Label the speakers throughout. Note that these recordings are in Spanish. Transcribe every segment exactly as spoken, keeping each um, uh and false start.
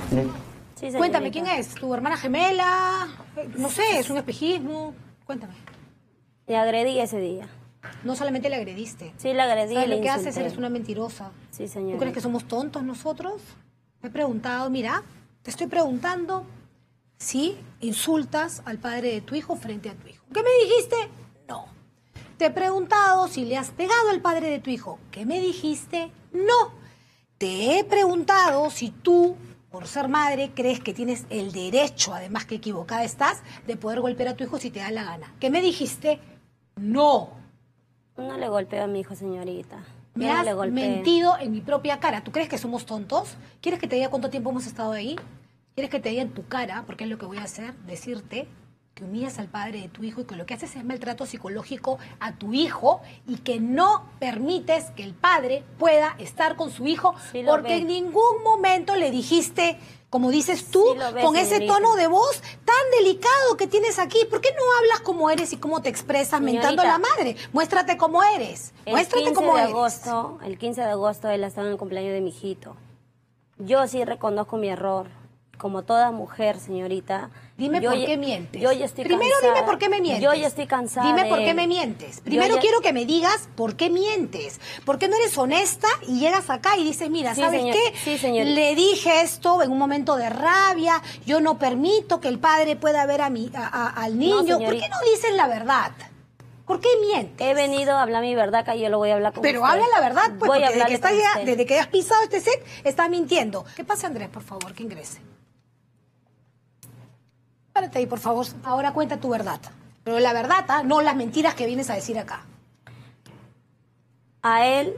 Speaker 1: Sí, señorita.
Speaker 2: Cuéntame, ¿quién es? ¿Tu hermana gemela? No sé, ¿es un espejismo? Cuéntame.
Speaker 1: Le agredí ese día.
Speaker 2: No solamente le agrediste.
Speaker 1: Sí, le agredí y
Speaker 2: ¿Sabes
Speaker 1: le
Speaker 2: lo que haces?
Speaker 1: insulté.
Speaker 2: Eres una mentirosa.
Speaker 1: Sí, señora.
Speaker 2: ¿Tú crees que somos tontos nosotros? Me he preguntado, mira, te estoy preguntando si insultas al padre de tu hijo frente a tu hijo. ¿Qué me dijiste? No. Te he preguntado si le has pegado al padre de tu hijo. ¿Qué me dijiste? No. Te he preguntado si tú, por ser madre, crees que tienes el derecho, además que equivocada estás, de poder golpear a tu hijo si te da la gana. ¿Qué me dijiste? No.
Speaker 1: No le golpeo a mi hijo, señorita.
Speaker 2: Me
Speaker 1: Yo no
Speaker 2: has
Speaker 1: le golpeé.
Speaker 2: mentido en mi propia cara. ¿Tú crees que somos tontos? ¿Quieres que te diga cuánto tiempo hemos estado ahí? ¿Quieres que te diga en tu cara? Porque es lo que voy a hacer, decirte que humillas al padre de tu hijo y que lo que haces es maltrato psicológico a tu hijo y que no permites que el padre pueda estar con su hijo
Speaker 1: Sí lo
Speaker 2: porque
Speaker 1: ve.
Speaker 2: en ningún momento le dijiste, como dices tú,
Speaker 1: Sí lo ve,
Speaker 2: con ese
Speaker 1: señorita.
Speaker 2: tono de voz tan delicado que tienes aquí. ¿Por qué no hablas como eres y cómo te expresas
Speaker 1: Señorita,
Speaker 2: mentando a la madre? Muéstrate como eres.
Speaker 1: El
Speaker 2: Muéstrate
Speaker 1: quince
Speaker 2: como
Speaker 1: de
Speaker 2: eres.
Speaker 1: agosto, el quince de agosto él estaba en el cumpleaños de mi hijito. Yo sí reconozco mi error. Como toda mujer, señorita.
Speaker 2: Dime
Speaker 1: yo
Speaker 2: por
Speaker 1: ya-
Speaker 2: qué mientes.
Speaker 1: Yo ya estoy
Speaker 2: Primero
Speaker 1: cansada.
Speaker 2: dime por qué me mientes.
Speaker 1: Yo ya estoy cansada.
Speaker 2: Dime
Speaker 1: de
Speaker 2: por qué
Speaker 1: él.
Speaker 2: me mientes.
Speaker 1: Yo
Speaker 2: Primero
Speaker 1: ya-
Speaker 2: quiero que me digas por qué mientes. ¿Por qué no eres honesta y llegas acá y dices, mira,
Speaker 1: Sí,
Speaker 2: ¿sabes
Speaker 1: señor-
Speaker 2: qué?
Speaker 1: sí, señorita.
Speaker 2: Le dije esto en un momento de rabia. Yo no permito que el padre pueda ver a mi, a- a- al niño. ¿Por qué
Speaker 1: señorita.
Speaker 2: no dices la verdad? ¿Por qué mientes?
Speaker 1: He venido a hablar mi verdad, que yo lo voy a hablar con
Speaker 2: Pero
Speaker 1: usted.
Speaker 2: habla la verdad, pues,
Speaker 1: Voy
Speaker 2: porque
Speaker 1: a
Speaker 2: desde que,
Speaker 1: hablarle
Speaker 2: estás
Speaker 1: con
Speaker 2: ya-
Speaker 1: usted.
Speaker 2: desde que has pisado este set, estás mintiendo. ¿Qué pasa, Andrés, por favor, que ingrese? Párate ahí, por favor. Ahora cuenta tu verdad. Pero la verdad, ¿ah? No las mentiras que vienes a decir acá.
Speaker 1: A él,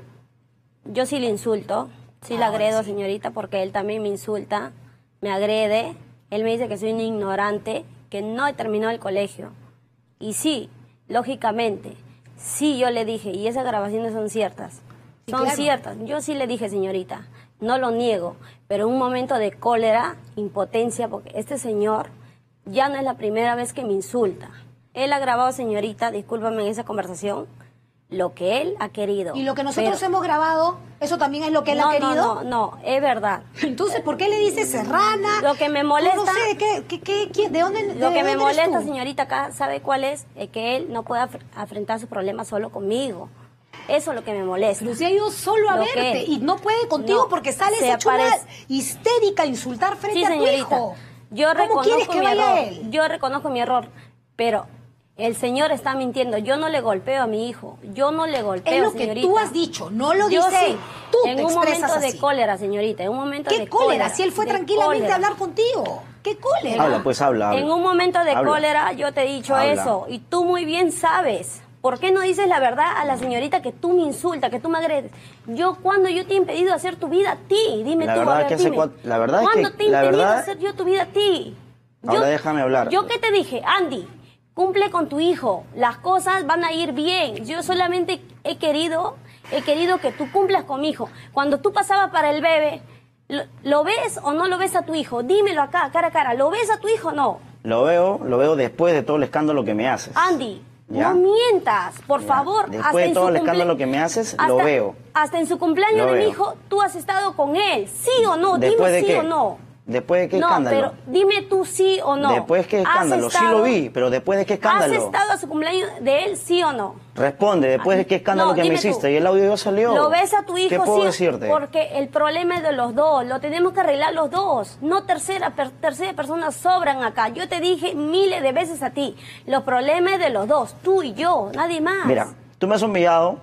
Speaker 1: yo sí le insulto, sí le
Speaker 2: Ahora
Speaker 1: agredo,
Speaker 2: sí.
Speaker 1: señorita, porque él también me insulta, me agrede. Él me dice que soy un ignorante, que no he terminado el colegio. Y sí, lógicamente, sí yo le dije, y esas grabaciones son ciertas.
Speaker 2: Sí,
Speaker 1: Son
Speaker 2: claro.
Speaker 1: ciertas. Yo sí le dije, señorita, no lo niego, pero en un momento de cólera, impotencia, porque este señor ya no es la primera vez que me insulta. Él ha grabado, señorita, discúlpame en esa conversación, lo que él ha querido.
Speaker 2: Y lo que nosotros
Speaker 1: Pero-
Speaker 2: hemos grabado, ¿eso también es lo que él
Speaker 1: no,
Speaker 2: ha querido?
Speaker 1: No, no, no, es verdad.
Speaker 2: Entonces, ¿por qué le dices serrana?
Speaker 1: Lo que me molesta-
Speaker 2: No sé, ¿qué, qué, qué, quién- ¿de dónde de
Speaker 1: Lo que me
Speaker 2: dónde eres
Speaker 1: molesta,
Speaker 2: tú?
Speaker 1: señorita, acá, ¿sabe cuál es? Es que él no puede af- afrontar sus problemas solo conmigo. Eso es lo que me molesta.
Speaker 2: Pero si ha ido solo a
Speaker 1: Lo
Speaker 2: verte
Speaker 1: que-
Speaker 2: y no puede contigo
Speaker 1: No,
Speaker 2: porque sales
Speaker 1: se
Speaker 2: hecho una
Speaker 1: aparece-
Speaker 2: histérica a insultar frente
Speaker 1: Sí,
Speaker 2: a tu
Speaker 1: señorita.
Speaker 2: hijo.
Speaker 1: Yo
Speaker 2: ¿Cómo quieres
Speaker 1: reconozco
Speaker 2: que
Speaker 1: mi
Speaker 2: vaya
Speaker 1: error.
Speaker 2: él?
Speaker 1: Yo reconozco mi error, pero el señor está mintiendo. Yo no le golpeo a mi hijo. Yo no le golpeo,
Speaker 2: Es lo que
Speaker 1: señorita.
Speaker 2: tú has dicho, no lo
Speaker 1: Yo
Speaker 2: dice
Speaker 1: sí.
Speaker 2: él. Tú
Speaker 1: en
Speaker 2: te
Speaker 1: un
Speaker 2: expresas
Speaker 1: momento
Speaker 2: así.
Speaker 1: de cólera, señorita. En un momento
Speaker 2: ¿Qué
Speaker 1: de
Speaker 2: cólera?
Speaker 1: cólera.
Speaker 2: Si él fue
Speaker 1: de
Speaker 2: tranquilamente
Speaker 1: cólera.
Speaker 2: a hablar contigo. ¿Qué cólera?
Speaker 3: Habla, pues habla, habla.
Speaker 1: En un momento de
Speaker 3: Habla.
Speaker 1: cólera yo te he dicho
Speaker 3: Habla.
Speaker 1: eso y tú muy bien sabes. ¿Por qué no dices la verdad a la señorita que tú me insultas, que tú me agredes? Yo, ¿cuándo yo te he impedido hacer tu vida a ti? Dime
Speaker 3: La
Speaker 1: tú,
Speaker 3: verdad
Speaker 1: a ver,
Speaker 3: que hace
Speaker 1: dime.
Speaker 3: cua- la verdad es
Speaker 1: ¿Cuándo
Speaker 3: que-
Speaker 1: te he
Speaker 3: la
Speaker 1: impedido
Speaker 3: verdad-
Speaker 1: hacer yo tu vida a ti?
Speaker 3: Ahora déjame hablar.
Speaker 1: ¿Yo qué te dije? Andy, cumple con tu hijo. Las cosas van a ir bien. Yo solamente he querido, he querido que tú cumplas con mi hijo. Cuando tú pasabas para el bebé, ¿lo, lo ves o no lo ves a tu hijo? Dímelo acá, cara a cara. ¿Lo ves a tu hijo o no?
Speaker 3: Lo veo, lo veo después de todo el escándalo que me haces.
Speaker 1: Andy,
Speaker 3: ¿Ya?
Speaker 1: no mientas, por
Speaker 3: Ya.
Speaker 1: favor.
Speaker 3: Después
Speaker 1: hasta
Speaker 3: de
Speaker 1: en
Speaker 3: todo
Speaker 1: su
Speaker 3: el
Speaker 1: cumple-
Speaker 3: escándalo que me haces, lo
Speaker 1: hasta-
Speaker 3: veo.
Speaker 1: Hasta en su cumpleaños
Speaker 3: Lo
Speaker 1: de mi
Speaker 3: veo.
Speaker 1: hijo, tú has estado con él. ¿Sí o no?
Speaker 3: ¿Después
Speaker 1: Dime
Speaker 3: de
Speaker 1: sí
Speaker 3: qué?
Speaker 1: o no.
Speaker 3: ¿Después de qué
Speaker 1: no,
Speaker 3: escándalo?
Speaker 1: pero dime tú sí o no.
Speaker 3: ¿Después de qué
Speaker 1: ¿Has
Speaker 3: escándalo? Sí
Speaker 1: estado-
Speaker 3: lo vi, pero ¿después de qué escándalo?
Speaker 1: ¿Has estado a su cumpleaños de él, sí o no?
Speaker 3: Responde, ¿después de qué escándalo
Speaker 1: No,
Speaker 3: que me
Speaker 1: dime tú.
Speaker 3: hiciste? Y el audio ya salió.
Speaker 1: ¿Lo ves a tu hijo?
Speaker 3: ¿Qué puedo
Speaker 1: sí?
Speaker 3: decirte?
Speaker 1: Porque el problema es de los dos. Lo tenemos que arreglar los dos. No tercera, per- tercera personas sobran acá. Yo te dije miles de veces a ti. Los problemas es de los dos. Tú y yo, nadie más.
Speaker 3: Mira, tú me has humillado,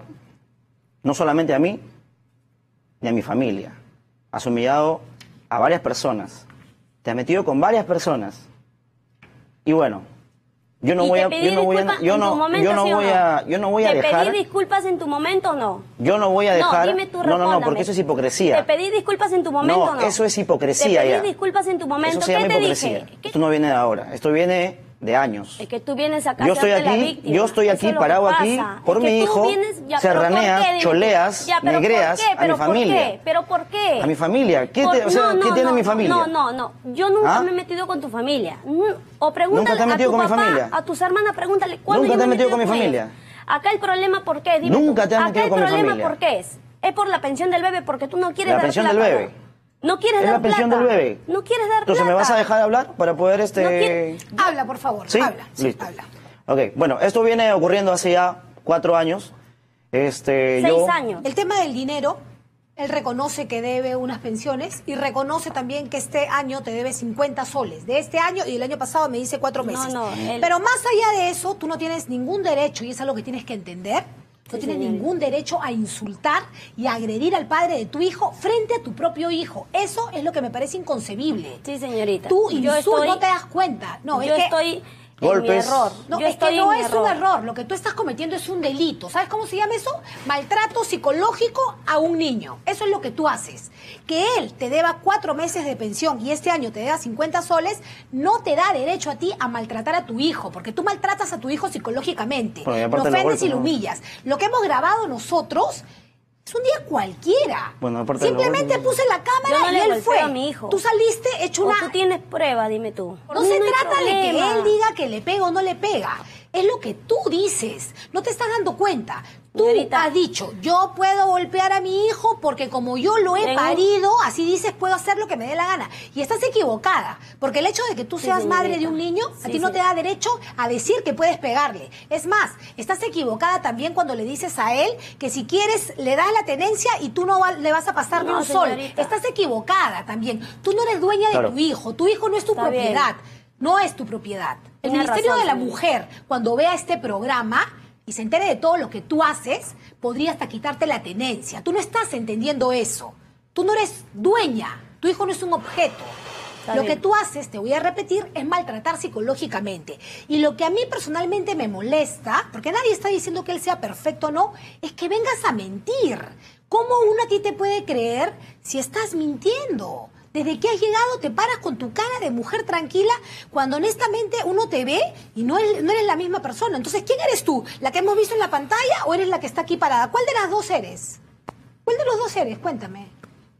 Speaker 3: no solamente a mí, ni a mi familia. Has humillado a varias personas. Te has metido con varias personas. Y bueno, yo no
Speaker 1: ¿Y
Speaker 3: voy
Speaker 1: te
Speaker 3: a,
Speaker 1: pedí
Speaker 3: yo no voy a,
Speaker 1: disculpas
Speaker 3: yo
Speaker 1: en tu
Speaker 3: no,
Speaker 1: momento,
Speaker 3: yo no
Speaker 1: sí o
Speaker 3: voy
Speaker 1: no?
Speaker 3: a, yo no voy a
Speaker 1: ¿Te
Speaker 3: dejar,
Speaker 1: pedí disculpas en tu momento o no?
Speaker 3: yo no voy a dejar,
Speaker 1: No, dime tú,
Speaker 3: no, no, no,
Speaker 1: respóndame.
Speaker 3: porque eso es hipocresía.
Speaker 1: ¿Te pedí disculpas en tu momento o
Speaker 3: No,
Speaker 1: no?
Speaker 3: eso es hipocresía
Speaker 1: ¿Te pedí
Speaker 3: ya.
Speaker 1: disculpas en tu momento?
Speaker 3: Eso se
Speaker 1: ¿Qué
Speaker 3: llama
Speaker 1: te
Speaker 3: hipocresía.
Speaker 1: dije? ¿Qué-
Speaker 3: Esto no viene de ahora, esto viene de años.
Speaker 1: Es que tú vienes acá
Speaker 3: Yo
Speaker 1: a
Speaker 3: estoy
Speaker 1: hacerte la
Speaker 3: aquí,
Speaker 1: víctima.
Speaker 3: yo estoy
Speaker 1: Eso
Speaker 3: aquí
Speaker 1: es lo que
Speaker 3: parado
Speaker 1: pasa.
Speaker 3: aquí por
Speaker 1: Es que
Speaker 3: mi
Speaker 1: tú
Speaker 3: hijo,
Speaker 1: vienes- ya, pero ¿por
Speaker 3: serraneas,
Speaker 1: qué? Dime tú.
Speaker 3: choleas,
Speaker 1: Ya, pero ¿por
Speaker 3: negreas
Speaker 1: qué?
Speaker 3: a mi
Speaker 1: ¿Pero por
Speaker 3: familia.
Speaker 1: qué? ¿Pero por qué?
Speaker 3: A mi familia. ¿Qué,
Speaker 1: Por-
Speaker 3: te- o sea,
Speaker 1: no,
Speaker 3: ¿qué
Speaker 1: no,
Speaker 3: tiene
Speaker 1: no,
Speaker 3: mi familia?
Speaker 1: No, no, no. Yo nunca
Speaker 3: ¿Ah?
Speaker 1: me he metido con tu familia. Mm, O pregúntale
Speaker 3: ¿Nunca te has
Speaker 1: a
Speaker 3: metido
Speaker 1: tu
Speaker 3: con mi
Speaker 1: papá,
Speaker 3: familia?
Speaker 1: a tus hermanas, pregúntale cuándo
Speaker 3: ¿Nunca
Speaker 1: yo
Speaker 3: te has
Speaker 1: me he
Speaker 3: metido con mi
Speaker 1: ellos.
Speaker 3: familia?
Speaker 1: Acá el problema, ¿por qué? Dime
Speaker 3: Nunca
Speaker 1: tú.
Speaker 3: te has
Speaker 1: Acá
Speaker 3: metido
Speaker 1: el
Speaker 3: con mi
Speaker 1: problema,
Speaker 3: familia.
Speaker 1: ¿por qué es? Es por la pensión del bebé, porque tú no quieres
Speaker 3: La
Speaker 1: dar
Speaker 3: pensión del
Speaker 1: plata,
Speaker 3: bebé.
Speaker 1: ¿no? No quieres
Speaker 3: Es
Speaker 1: dar
Speaker 3: la pensión
Speaker 1: plata.
Speaker 3: del bebé.
Speaker 1: No quieres dar
Speaker 3: Entonces,
Speaker 1: plata.
Speaker 3: ¿me vas a dejar hablar para poder este...?
Speaker 1: No quiere-
Speaker 2: Habla, por favor.
Speaker 3: ¿Sí?
Speaker 2: Habla. Sí,
Speaker 3: Listo.
Speaker 2: habla.
Speaker 3: Ok, bueno, esto viene ocurriendo hace ya cuatro años. Este,
Speaker 1: Seis
Speaker 3: yo...
Speaker 1: años.
Speaker 2: El tema del dinero, él reconoce que debe unas pensiones y reconoce también que este año te debe cincuenta soles. De este año y el año pasado me dice cuatro
Speaker 1: No,
Speaker 2: meses.
Speaker 1: no, él-
Speaker 2: Pero más allá de eso, tú no tienes ningún derecho, y es algo que tienes que entender, no
Speaker 1: Sí,
Speaker 2: tienes
Speaker 1: señorita.
Speaker 2: ningún derecho a insultar y a agredir al padre de tu hijo frente a tu propio hijo. Eso es lo que me parece inconcebible.
Speaker 1: Sí, señorita.
Speaker 2: Tú
Speaker 1: Yo
Speaker 2: insultas,
Speaker 1: estoy-
Speaker 2: no te das cuenta. No,
Speaker 1: yo
Speaker 2: es que...
Speaker 1: estoy en
Speaker 3: Golpes.
Speaker 1: mi error.
Speaker 2: No,
Speaker 1: Yo
Speaker 2: es que
Speaker 1: estoy
Speaker 2: no
Speaker 1: en mi
Speaker 2: es un error. Lo que tú estás cometiendo es un delito. ¿Sabes cómo se llama eso? Maltrato psicológico a un niño. Eso es lo que tú haces. Que él te deba cuatro meses de pensión y este año te deba cincuenta soles, no te da derecho a ti a maltratar a tu hijo, porque tú maltratas a tu hijo psicológicamente.
Speaker 3: Bueno, y
Speaker 2: lo
Speaker 3: aparte
Speaker 2: ofendes
Speaker 3: los golpes,
Speaker 2: y lo
Speaker 3: ¿no?
Speaker 2: humillas. Lo que hemos grabado nosotros es un día cualquiera.
Speaker 3: Bueno, aparte de los
Speaker 2: Simplemente
Speaker 3: golpes,
Speaker 2: puse la cámara
Speaker 1: Yo no
Speaker 2: y
Speaker 1: le
Speaker 2: él
Speaker 1: golpeo
Speaker 2: fue.
Speaker 1: a mi hijo.
Speaker 2: Tú saliste hecho
Speaker 1: O
Speaker 2: una...
Speaker 1: tú tienes prueba, dime tú.
Speaker 2: No
Speaker 1: Por mí
Speaker 2: se
Speaker 1: hay
Speaker 2: trata de que
Speaker 1: problema.
Speaker 2: él diga que le pega o no le pega. Es lo que tú dices. No te estás dando cuenta. Tú
Speaker 1: Señorita.
Speaker 2: has dicho, yo puedo golpear a mi hijo porque como yo lo he
Speaker 1: Tengo-
Speaker 2: parido, así dices, puedo hacer lo que me dé la gana. Y estás equivocada. Porque el hecho de que tú
Speaker 1: Sí,
Speaker 2: seas madre de
Speaker 1: señorita.
Speaker 2: un niño, a
Speaker 1: Sí,
Speaker 2: ti no
Speaker 1: sí.
Speaker 2: te da derecho a decir que puedes pegarle. Es más, estás equivocada también cuando le dices a él que si quieres le das la tenencia y tú no va- le vas a pasar ni
Speaker 1: No,
Speaker 2: un sol.
Speaker 1: señorita.
Speaker 2: Estás equivocada también. Tú no eres dueña
Speaker 3: Claro.
Speaker 2: de tu hijo. Tu hijo no es tu
Speaker 1: Está bien.
Speaker 2: propiedad. No es tu propiedad. El
Speaker 1: Tiene
Speaker 2: Ministerio
Speaker 1: razón,
Speaker 2: de la
Speaker 1: señorita.
Speaker 2: Mujer, cuando vea este programa y se entere de todo lo que tú haces, podría hasta quitarte la tenencia. Tú no estás entendiendo eso. Tú no eres dueña. Tu hijo no es un objeto.
Speaker 1: Está
Speaker 2: Lo
Speaker 1: bien.
Speaker 2: que tú haces, te voy a repetir, es maltratar psicológicamente. Y lo que a mí personalmente me molesta, porque nadie está diciendo que él sea perfecto o no, es que vengas a mentir. ¿Cómo uno a ti te puede creer si estás mintiendo? Desde que has llegado te paras con tu cara de mujer tranquila cuando honestamente uno te ve y no eres, no eres la misma persona. Entonces, ¿quién eres tú? ¿La que hemos visto en la pantalla o eres la que está aquí parada? ¿Cuál de las dos eres? ¿Cuál de los dos eres? Cuéntame.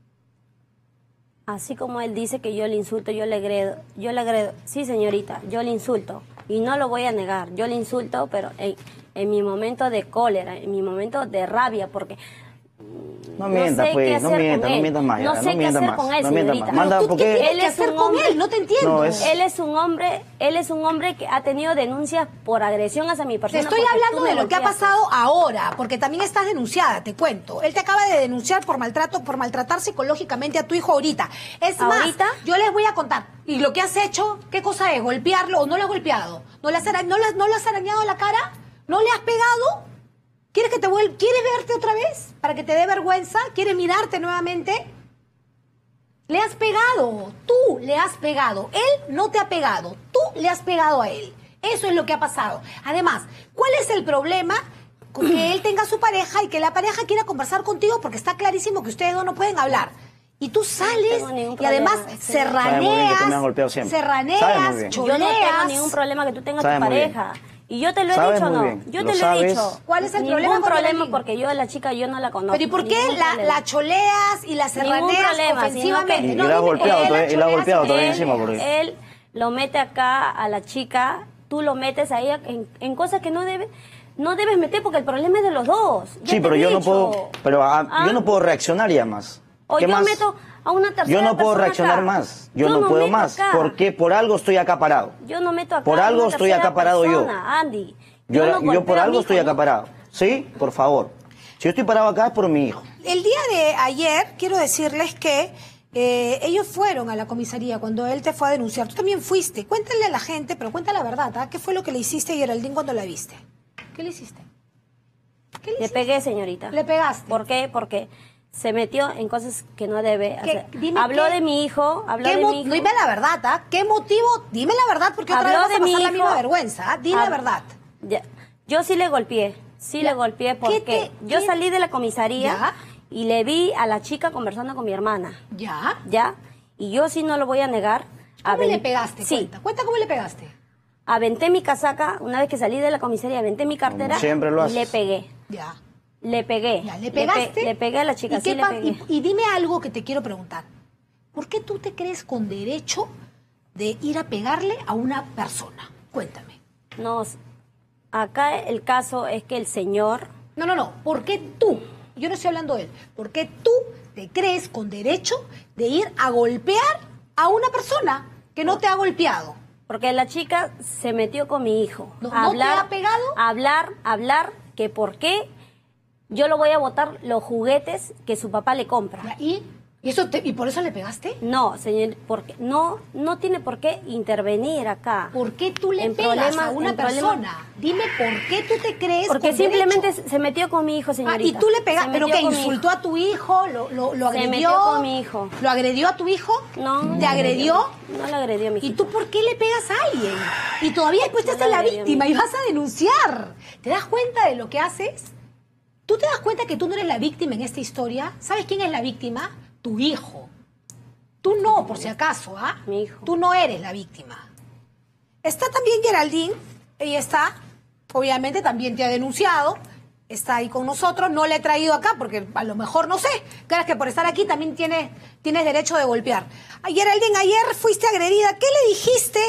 Speaker 1: Así como él dice que yo le insulto, yo le agredo, yo le agredo. Sí, señorita, yo le insulto. Y no lo voy a negar, yo le insulto, pero en, en mi momento de cólera, en mi momento de rabia, porque
Speaker 3: No
Speaker 1: no
Speaker 3: mientas,
Speaker 1: sé qué
Speaker 3: pues, no
Speaker 1: hacer
Speaker 3: mientas,
Speaker 1: con
Speaker 3: no
Speaker 1: él.
Speaker 3: mientas más.
Speaker 1: No
Speaker 3: ya,
Speaker 1: sé qué
Speaker 3: mientas
Speaker 1: hacer
Speaker 3: más,
Speaker 1: con él,
Speaker 3: no mientas
Speaker 1: señorita.
Speaker 3: más. Manda,
Speaker 2: ¿Tú qué
Speaker 3: porque...
Speaker 2: tienes
Speaker 1: Él
Speaker 2: que
Speaker 1: es
Speaker 2: hacer
Speaker 1: un
Speaker 2: con
Speaker 1: hombre-
Speaker 2: él? No te entiendo.
Speaker 3: No, es-
Speaker 1: él es un hombre, él es un hombre que ha tenido denuncias por agresión hacia mi
Speaker 2: Te
Speaker 1: persona.
Speaker 2: estoy
Speaker 1: porque
Speaker 2: hablando
Speaker 1: tú me
Speaker 2: de lo que ha
Speaker 1: golpeaste.
Speaker 2: pasado ahora, porque también estás denunciada, te cuento. Él te acaba de denunciar por maltrato, por maltratar psicológicamente a tu hijo ahorita. Es
Speaker 1: ¿Ahorita?
Speaker 2: más, yo les voy a contar. ¿Y lo que has hecho? ¿Qué cosa es? ¿Golpearlo o no lo has golpeado? ¿No le has, ara- no le has- no le has arañado la cara? ¿No le has pegado? ¿Quieres que te vuel- ¿Quieres verte otra vez? ¿Para que te dé vergüenza? ¿Quieres mirarte nuevamente? Le has pegado, tú le has pegado, él no te ha pegado, tú le has pegado a él. Eso es lo que ha pasado. Además, ¿cuál es el problema con que él tenga su pareja y que la pareja quiera conversar contigo porque está clarísimo que ustedes dos no pueden hablar? Y tú sales
Speaker 1: tengo ningún
Speaker 2: y además
Speaker 1: problema, sí.
Speaker 3: Sabe muy bien que tú me has
Speaker 2: serraneas,
Speaker 3: golpeado siempre. Sabe muy
Speaker 2: serraneas,
Speaker 3: bien.
Speaker 1: Yo no tengo
Speaker 2: choleas.
Speaker 1: ningún problema que tú tengas
Speaker 3: Sabe
Speaker 1: tu
Speaker 3: muy bien.
Speaker 1: pareja. Y yo te lo he
Speaker 3: Sabes
Speaker 1: dicho o
Speaker 3: muy
Speaker 1: no.
Speaker 3: bien.
Speaker 1: Yo
Speaker 3: Lo
Speaker 1: te lo he
Speaker 3: sabes.
Speaker 1: dicho.
Speaker 2: ¿Cuál es el
Speaker 1: Ningún
Speaker 2: problema con
Speaker 1: problema
Speaker 2: Evelyn?
Speaker 1: porque yo a la chica yo no la conozco.
Speaker 2: Pero ¿y por qué
Speaker 1: Ningún
Speaker 2: la,
Speaker 1: problema.
Speaker 2: la choleas y la
Speaker 1: Ningún
Speaker 2: serraneas
Speaker 1: problema,
Speaker 2: ofensivamente?
Speaker 1: sino que-
Speaker 3: Y
Speaker 2: No,
Speaker 3: la has
Speaker 2: dime,
Speaker 3: golpeado
Speaker 2: ¿por qué la
Speaker 3: todavía- y la has
Speaker 2: choleas
Speaker 3: golpeado
Speaker 2: y
Speaker 3: todavía
Speaker 2: la
Speaker 3: encima,
Speaker 2: choleas?
Speaker 3: porque-
Speaker 1: Él lo mete acá a la chica, tú lo metes a ella en, en cosas que no debes no debes meter porque el problema es de los dos. Ya
Speaker 3: Sí,
Speaker 1: te
Speaker 3: pero
Speaker 1: he
Speaker 3: yo no
Speaker 1: dicho.
Speaker 3: puedo, pero ah,
Speaker 1: ¿Ah?
Speaker 3: yo no puedo reaccionar ya más.
Speaker 1: O
Speaker 3: ¿Qué
Speaker 1: yo
Speaker 3: más?
Speaker 1: meto a una tercera
Speaker 3: Yo no puedo
Speaker 1: persona
Speaker 3: reaccionar
Speaker 1: acá.
Speaker 3: más. Yo, no, puedo
Speaker 1: meto
Speaker 3: más.
Speaker 1: acá.
Speaker 3: Porque por algo estoy acá parado.
Speaker 1: Yo no meto acá
Speaker 3: Por
Speaker 1: a
Speaker 3: algo
Speaker 1: una
Speaker 3: estoy
Speaker 1: tercera
Speaker 3: acá parado yo.
Speaker 1: persona, Andy.
Speaker 3: Yo,
Speaker 1: no
Speaker 3: yo
Speaker 1: golpeo
Speaker 3: por
Speaker 1: a
Speaker 3: algo
Speaker 1: mi
Speaker 3: estoy
Speaker 1: hijo,
Speaker 3: acá
Speaker 1: ¿no?
Speaker 3: parado. ¿Sí? Por favor. Si yo estoy parado acá es por mi hijo.
Speaker 2: El día de ayer, quiero decirles que eh, ellos fueron a la comisaría cuando él te fue a denunciar. Tú también fuiste. Cuéntale a la gente, pero cuenta la verdad, ¿ah? ¿Qué fue lo que le hiciste a Geraldine cuando la viste? ¿Qué le hiciste? ¿Qué le
Speaker 1: Le
Speaker 2: hiciste?
Speaker 1: pegué, señorita.
Speaker 2: ¿Le pegaste?
Speaker 1: ¿Por qué? Porque se metió en cosas que no debe
Speaker 2: ¿Qué?
Speaker 1: hacer.
Speaker 2: Dime
Speaker 1: Habló
Speaker 2: qué-
Speaker 1: de mi hijo, habló
Speaker 2: ¿Qué
Speaker 1: de
Speaker 2: mo-
Speaker 1: mi hijo.
Speaker 2: Dime la verdad, ¿ah? ¿Qué motivo? Dime la verdad, porque otra
Speaker 1: Habló
Speaker 2: vez vas
Speaker 1: de
Speaker 2: a
Speaker 1: mi
Speaker 2: pasar la
Speaker 1: hijo.
Speaker 2: misma vergüenza, ¿ah? Dime la
Speaker 1: Hab-
Speaker 2: verdad.
Speaker 1: Ya. Yo sí le golpeé, sí
Speaker 2: Ya.
Speaker 1: le golpeé
Speaker 2: ¿Qué
Speaker 1: porque
Speaker 2: te-
Speaker 1: yo
Speaker 2: qué-
Speaker 1: salí de la comisaría
Speaker 2: Ya.
Speaker 1: y le vi a la chica conversando con mi hermana,
Speaker 2: ¿Ya?
Speaker 1: ¿ya? Y yo sí no lo voy a negar.
Speaker 2: ¿Cómo
Speaker 1: Aven-
Speaker 2: le pegaste?
Speaker 1: Sí,
Speaker 2: Cuenta. Cuenta cómo le pegaste.
Speaker 1: aventé mi casaca, una vez que salí de la comisaría, aventé mi cartera
Speaker 3: Como siempre lo
Speaker 1: y
Speaker 3: haces.
Speaker 1: le pegué.
Speaker 2: Ya.
Speaker 1: Le pegué.
Speaker 2: Ya, ¿le
Speaker 1: pe-
Speaker 2: pegaste?
Speaker 1: Le, pegué a la chica,
Speaker 2: ¿Y, qué
Speaker 1: sí le
Speaker 2: pa-
Speaker 1: pegué.
Speaker 2: y- y dime algo que te quiero preguntar. ¿Por qué tú te crees con derecho de ir a pegarle a una persona? Cuéntame.
Speaker 1: No, acá el caso es que el señor,
Speaker 2: No, no, no. ¿Por qué tú? yo no estoy hablando de él. ¿Por qué tú te crees con derecho de ir a golpear a una persona que no te ha golpeado?
Speaker 1: Porque la chica se metió con mi hijo.
Speaker 2: ¿No,
Speaker 1: a
Speaker 2: ¿no
Speaker 1: hablar,
Speaker 2: te ha pegado?
Speaker 1: a hablar, a hablar, que por qué yo lo voy a botar los juguetes que su papá le compra.
Speaker 2: ¿Y? ¿Y, eso te- ¿Y por eso le pegaste?
Speaker 1: No, señor, porque no, no tiene por qué intervenir acá.
Speaker 2: ¿Por qué tú le
Speaker 1: En
Speaker 2: pegas
Speaker 1: problemas-
Speaker 2: a una
Speaker 1: en problemas-
Speaker 2: persona? Dime por qué tú te crees
Speaker 1: Porque
Speaker 2: con
Speaker 1: simplemente
Speaker 2: derecho.
Speaker 1: se metió con mi hijo,
Speaker 2: Ah,
Speaker 1: señorita.
Speaker 2: y tú le
Speaker 1: Se
Speaker 2: pegaste, pero
Speaker 1: metió
Speaker 2: que
Speaker 1: con mi
Speaker 2: insultó
Speaker 1: hijo.
Speaker 2: a tu hijo, lo, lo, lo
Speaker 1: Se
Speaker 2: agredió.
Speaker 1: metió con mi hijo.
Speaker 2: ¿Lo agredió a tu hijo?
Speaker 1: No, no
Speaker 2: ¿Te
Speaker 1: le
Speaker 2: agredió?
Speaker 1: No le agredió a mi hijo.
Speaker 2: ¿Y tú por qué le pegas a alguien? Y todavía después te
Speaker 1: No
Speaker 2: haces
Speaker 1: le
Speaker 2: la
Speaker 1: agredió a
Speaker 2: víctima
Speaker 1: mí.
Speaker 2: y vas a denunciar. ¿Te das cuenta de lo que haces? ¿Tú te das cuenta que tú no eres la víctima en esta historia? ¿Sabes quién es la víctima? Tu hijo. Tú no, por si acaso, ¿ah?
Speaker 1: Mi hijo.
Speaker 2: Tú no eres la víctima. Está también Geraldine, ella está, obviamente también te ha denunciado, está ahí con nosotros, no le he traído acá porque a lo mejor, no sé, creas que por estar aquí también tienes, tienes derecho de golpear. Ah, Geraldine, ayer fuiste agredida, ¿qué le dijiste?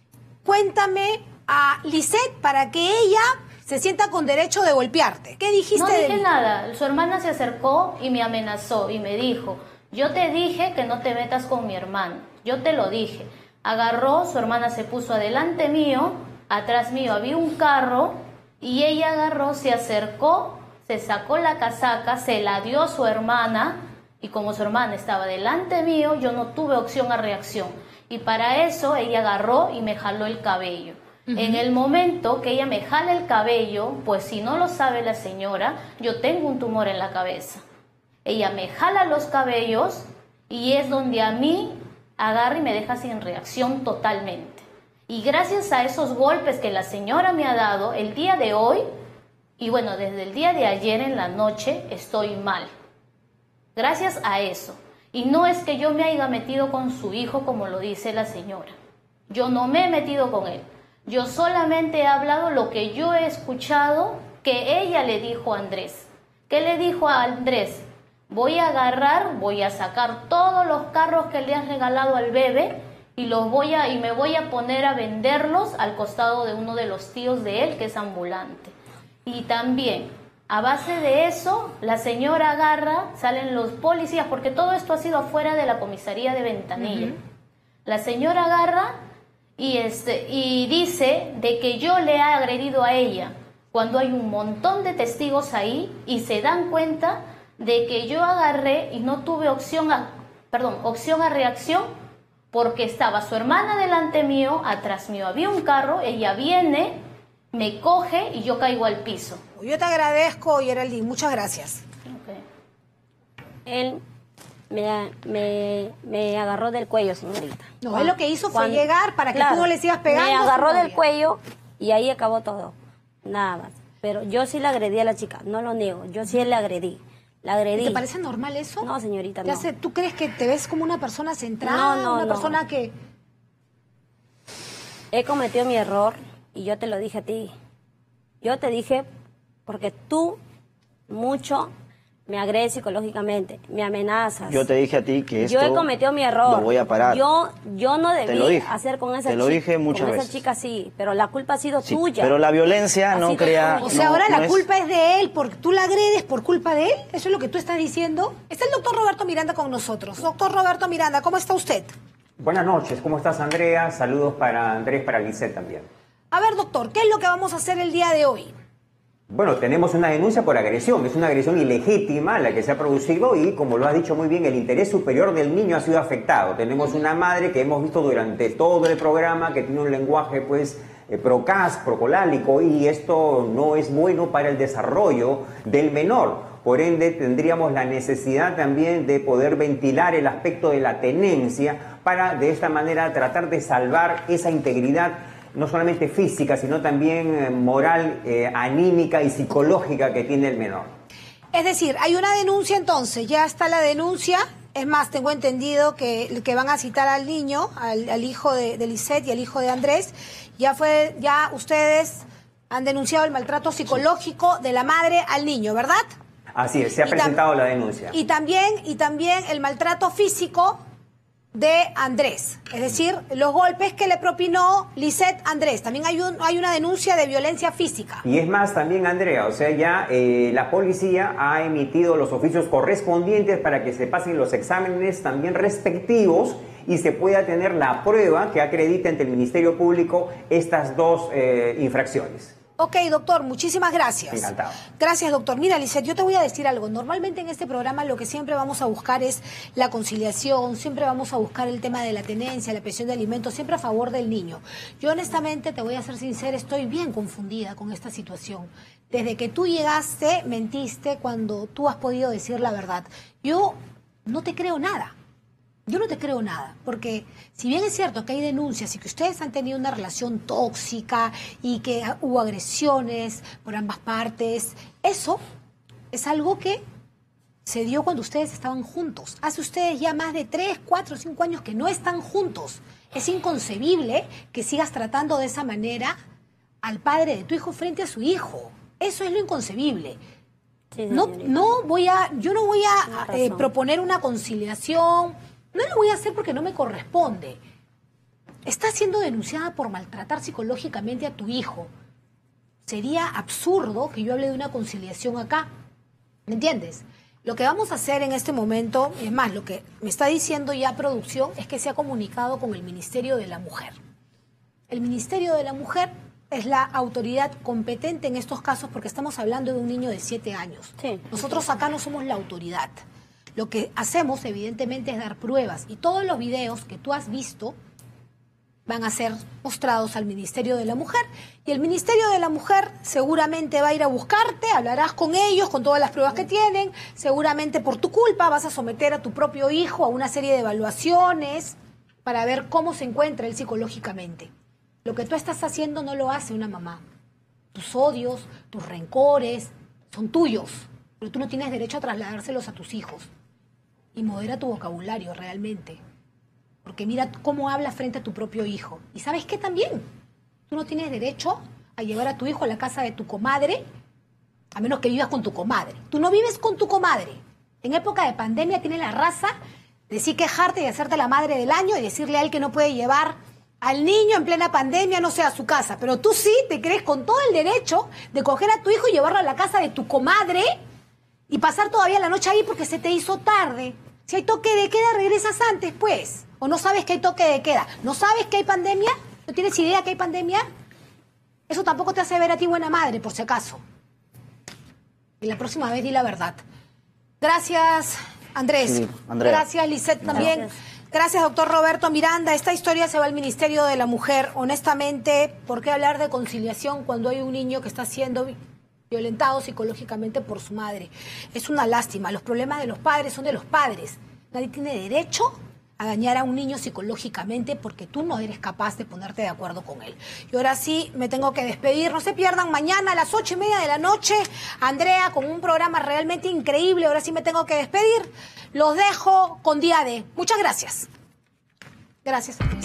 Speaker 2: Cuéntame a Lisette para que ella se sienta con derecho de golpearte. ¿Qué dijiste
Speaker 4: No
Speaker 2: de
Speaker 4: dije
Speaker 2: mí?
Speaker 4: nada. Su hermana se acercó y me amenazó y me dijo, yo te dije que no te metas con mi hermano. Yo te lo dije. Agarró, su hermana se puso adelante mío, atrás mío había un carro y ella agarró, se acercó, se sacó la casaca, se la dio a su hermana y como su hermana estaba delante mío, yo no tuve opción a reacción. Y para eso ella agarró y me jaló el cabello. En el momento que ella me jala el cabello, pues si no lo sabe la señora, yo tengo un tumor en la cabeza. Ella me jala los cabellos y es donde a mí agarra y me deja sin reacción totalmente. Y gracias a esos golpes que la señora me ha dado el día de hoy, y bueno, desde el día de ayer en la noche estoy mal. Gracias a eso. Y no es que yo me haya metido con su hijo como lo dice la señora. Yo no me he metido con él. Yo solamente he hablado lo que yo he escuchado que ella le dijo a Andrés. ¿Qué le dijo a Andrés? Voy a agarrar, voy a sacar todos los carros que le has regalado al bebé y los voy a y me voy a poner a venderlos al costado de uno de los tíos de él que es ambulante. Y también, a base de eso, la señora agarra, salen los policías, porque todo esto ha sido afuera de la comisaría de Ventanilla. Uh-huh. La señora agarra y, este, y dice de que yo le he agredido a ella, cuando hay un montón de testigos ahí y se dan cuenta de que yo agarré y no tuve opción a, perdón, opción a reacción porque estaba su hermana delante mío, atrás mío había un carro, ella viene, me coge y yo caigo al piso.
Speaker 2: Yo te agradezco, Geraldine, muchas gracias.
Speaker 4: Okay.
Speaker 1: Él me, me, me agarró del cuello, señorita.
Speaker 2: No, él lo que hizo fue
Speaker 1: Cuando-
Speaker 2: llegar para que
Speaker 1: claro,
Speaker 2: tú no le sigas pegando.
Speaker 1: Me
Speaker 2: a su
Speaker 1: agarró del
Speaker 2: novia.
Speaker 1: cuello y ahí acabó todo. Nada más. Pero yo sí le agredí a la chica, no lo niego. Yo sí le agredí. La agredí.
Speaker 2: ¿Te parece normal eso?
Speaker 1: No, señorita,
Speaker 2: ¿Te
Speaker 1: no.
Speaker 2: hace- ¿Tú crees que te ves como una persona centrada?
Speaker 1: No, no,
Speaker 2: una
Speaker 1: no.
Speaker 2: persona que...
Speaker 1: He cometido mi error y yo te lo dije a ti. Yo te dije porque tú mucho me agredes psicológicamente, me amenazas.
Speaker 3: Yo te dije a ti que esto
Speaker 1: Yo he cometido mi error.
Speaker 3: lo voy a parar.
Speaker 1: Yo, yo no
Speaker 3: Te lo
Speaker 1: debí
Speaker 3: dije.
Speaker 1: hacer con esa
Speaker 3: Te lo
Speaker 1: chica.
Speaker 3: dije muchas
Speaker 1: con
Speaker 3: veces.
Speaker 1: esa chica sí, pero la culpa ha sido
Speaker 3: Sí,
Speaker 1: tuya.
Speaker 3: pero la violencia
Speaker 1: Ha
Speaker 3: no
Speaker 1: sido
Speaker 3: crea...
Speaker 1: tuya.
Speaker 2: O sea,
Speaker 3: no-
Speaker 2: ahora
Speaker 3: no
Speaker 2: la
Speaker 3: es-
Speaker 2: culpa es de él, porque tú la agredes por culpa de él. ¿Eso es lo que tú estás diciendo? Está el doctor Roberto Miranda con nosotros. Doctor Roberto Miranda, ¿cómo está usted?
Speaker 5: Buenas noches, ¿cómo estás, Andrea? Saludos para Andrés, para Lisette también.
Speaker 2: A ver, doctor, ¿qué es lo que vamos a hacer el día de hoy?
Speaker 5: Bueno, tenemos una denuncia por agresión, es una agresión ilegítima la que se ha producido y, como lo has dicho muy bien, el interés superior del niño ha sido afectado. Tenemos una madre que hemos visto durante todo el programa que tiene un lenguaje, pues, eh, procas, procolálico, y esto no es bueno para el desarrollo del menor. Por ende, tendríamos la necesidad también de poder ventilar el aspecto de la tenencia para, de esta manera, tratar de salvar esa integridad no solamente física, sino también eh, moral, eh, anímica y psicológica que tiene el menor.
Speaker 2: Es decir, hay una denuncia entonces, ya está la denuncia. Es más, tengo entendido que, que van a citar al niño, al, al hijo de, de Lisette y al hijo de Andrés. Ya fue, ya ustedes han denunciado el maltrato psicológico de la madre al niño, ¿verdad?
Speaker 5: Así es, se ha
Speaker 2: Y tam-
Speaker 5: presentado la denuncia.
Speaker 2: Y también, y también el maltrato físico de Andrés, es decir, los golpes que le propinó Lisette Andrés. También hay, un, hay una denuncia de violencia física.
Speaker 5: Y es más también, Andrea, o sea, ya eh, la policía ha emitido los oficios correspondientes para que se pasen los exámenes también respectivos y se pueda tener la prueba que acredite ante el Ministerio Público estas dos eh, infracciones.
Speaker 2: Ok, doctor, muchísimas gracias.
Speaker 5: Encantado.
Speaker 2: Gracias, doctor. Mira, Lisette, yo te voy a decir algo. Normalmente en este programa lo que siempre vamos a buscar es la conciliación, siempre vamos a buscar el tema de la tenencia, la pensión de alimentos, siempre a favor del niño. Yo honestamente, te voy a ser sincera, estoy bien confundida con esta situación. Desde que tú llegaste, mentiste cuando tú has podido decir la verdad. Yo no te creo nada. Yo no te creo nada, porque si bien es cierto que hay denuncias y que ustedes han tenido una relación tóxica y que hubo agresiones por ambas partes, eso es algo que se dio cuando ustedes estaban juntos. Hace ustedes ya más de tres, cuatro, cinco años que no están juntos. Es inconcebible que sigas tratando de esa manera al padre de tu hijo frente a su hijo. Eso es lo inconcebible.
Speaker 1: Sí,
Speaker 2: no,
Speaker 1: señorita.
Speaker 2: no voy a, yo no voy a
Speaker 1: Tiene
Speaker 2: eh,
Speaker 1: razón.
Speaker 2: proponer una conciliación. No lo voy a hacer porque no me corresponde. Estás siendo denunciada por maltratar psicológicamente a tu hijo. Sería absurdo que yo hable de una conciliación acá. ¿Me entiendes? Lo que vamos a hacer en este momento, es más, lo que me está diciendo ya producción, es que se ha comunicado con el Ministerio de la Mujer. El Ministerio de la Mujer es la autoridad competente en estos casos porque estamos hablando de un niño de siete años.
Speaker 1: Sí.
Speaker 2: Nosotros acá no somos la autoridad. Lo que hacemos, evidentemente, es dar pruebas. Y todos los videos que tú has visto van a ser mostrados al Ministerio de la Mujer. Y el Ministerio de la Mujer seguramente va a ir a buscarte, hablarás con ellos, con todas las pruebas que tienen. Seguramente por tu culpa vas a someter a tu propio hijo a una serie de evaluaciones para ver cómo se encuentra él psicológicamente. Lo que tú estás haciendo no lo hace una mamá. Tus odios, tus rencores son tuyos, pero tú no tienes derecho a trasladárselos a tus hijos. Y modera tu vocabulario realmente. Porque mira cómo hablas frente a tu propio hijo. ¿Y sabes qué también? Tú no tienes derecho a llevar a tu hijo a la casa de tu comadre, a menos que vivas con tu comadre. Tú no vives con tu comadre. En época de pandemia tienes la raza de sí quejarte y hacerte la madre del año y decirle a él que no puede llevar al niño en plena pandemia, no sé, a su casa. Pero tú sí te crees con todo el derecho de coger a tu hijo y llevarlo a la casa de tu comadre y pasar todavía la noche ahí porque se te hizo tarde. Si hay toque de queda, regresas antes, pues. ¿O no sabes que hay toque de queda? ¿No sabes que hay pandemia? ¿No tienes idea que hay pandemia? Eso tampoco te hace ver a ti buena madre, por si acaso. Y la próxima vez di la verdad. Gracias, Andrés.
Speaker 3: Sí, Andrea.
Speaker 2: Gracias, Lisette, también.
Speaker 1: Gracias.
Speaker 2: Gracias, doctor Roberto Miranda. Esta historia se va al Ministerio de la Mujer. Honestamente, ¿por qué hablar de conciliación cuando hay un niño que está siendo violentado psicológicamente por su madre? Es una lástima. Los problemas de los padres son de los padres. Nadie tiene derecho a dañar a un niño psicológicamente porque tú no eres capaz de ponerte de acuerdo con él. Y ahora sí me tengo que despedir. No se pierdan mañana a las ocho y media de la noche, Andrea, con un programa realmente increíble. Ahora sí me tengo que despedir. Los dejo con Día D. Muchas gracias. Gracias.